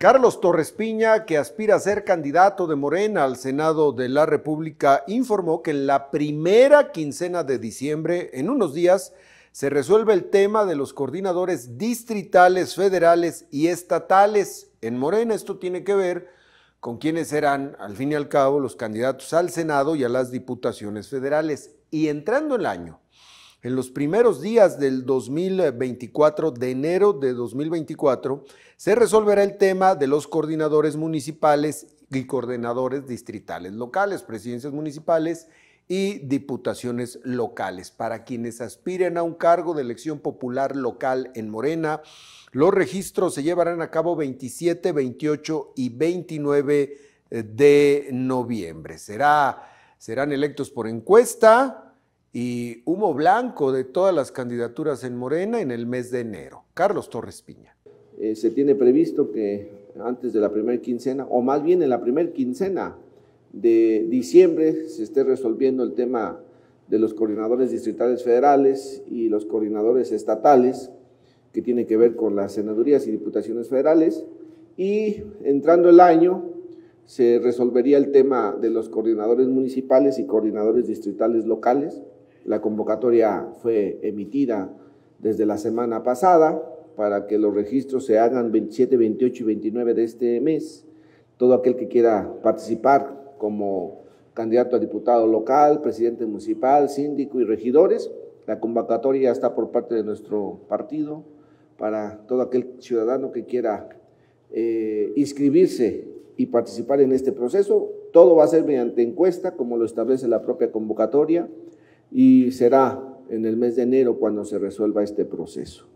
Carlos Torres Piña, que aspira a ser candidato de Morena al Senado de la República, informó que en la primera quincena de diciembre, en unos días, se resuelve el tema de los coordinadores distritales, federales y estatales en Morena. Esto tiene que ver con quiénes serán, al fin y al cabo, los candidatos al Senado y a las diputaciones federales. Y entrando el año, en los primeros días del 2024, de enero de 2024, se resolverá el tema de los coordinadores municipales y coordinadores distritales locales, presidencias municipales y diputaciones locales. Para quienes aspiren a un cargo de elección popular local en Morena, los registros se llevarán a cabo 27, 28 y 29 de noviembre. Serán electos por encuesta y humo blanco de todas las candidaturas en Morena en el mes de enero. Carlos Torres Piña. Se tiene previsto que antes de la primera quincena, o más bien en la primera quincena de diciembre, se esté resolviendo el tema de los coordinadores distritales federales y los coordinadores estatales, que tiene que ver con las senadurías y diputaciones federales, y entrando el año se resolvería el tema de los coordinadores municipales y coordinadores distritales locales. La convocatoria fue emitida desde la semana pasada para que los registros se hagan 27, 28 y 29 de este mes. Todo aquel que quiera participar como candidato a diputado local, presidente municipal, síndico y regidores, la convocatoria está por parte de nuestro partido para todo aquel ciudadano que quiera inscribirse y participar en este proceso. Todo va a ser mediante encuesta, como lo establece la propia convocatoria, y será en el mes de enero cuando se resuelva este proceso.